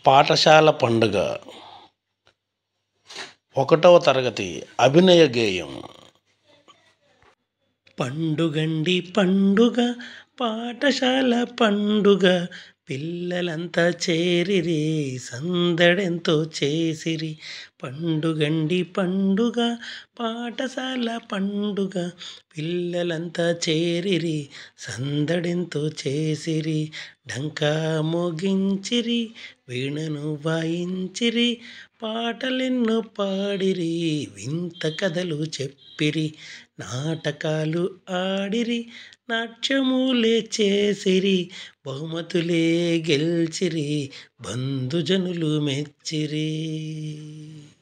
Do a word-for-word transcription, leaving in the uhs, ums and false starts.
పాఠశాల పండుగ ఒకటవ తరగతి అభినయ గేయం. పండుగండి పండుగ పాఠశాల పండుగ, పిల్లలంతా చేరిరి సందడెంతో చేసిరి. పండుగండి పండుగ పాఠశాల పండుగ, పిల్లలంతా చేరిరి సందడెంతో చేసిరి. ఢంకా మోగించిరి, వీణను వాయించిరి, పాటలెన్నో పాడిరి, వింత కథలు చెప్పిరి, నాటకాలు ఆడిరి, నాట్యములే చేసిరి, బహుమతులే గెల్చిరి, బంధుజనులు మెచ్చిరి.